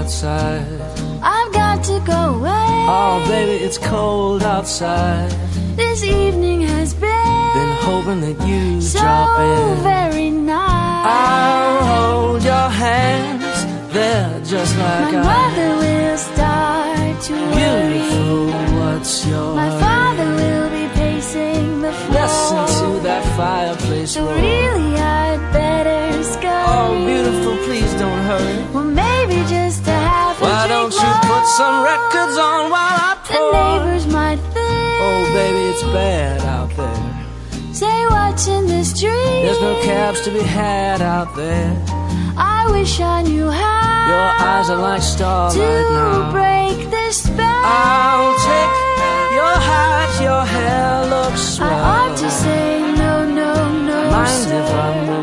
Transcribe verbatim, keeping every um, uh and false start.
outside. I've got to go away. Oh, baby, it's cold outside. This evening has been, been hoping that you so drop in. very nice. I'll hold your hands, they're just like My I mother will start to Beautiful, worry. what's your My hurry? father will be pacing the floor. Listen to that fireplace So roar. really I'd better scurry. Oh, beautiful, please don't hurry. Well, maybe just to have a Why drink don't you more. put some records on while I The pour? neighbors might think, Oh, baby, it's bad out there. say what's in the street. There's no cabs to be had out there. I wish I knew how Your eyes are like starlight to now. break the spell. I'll take your hat, your hair looks I swell. ought to say no, no, no, Mind sir. if I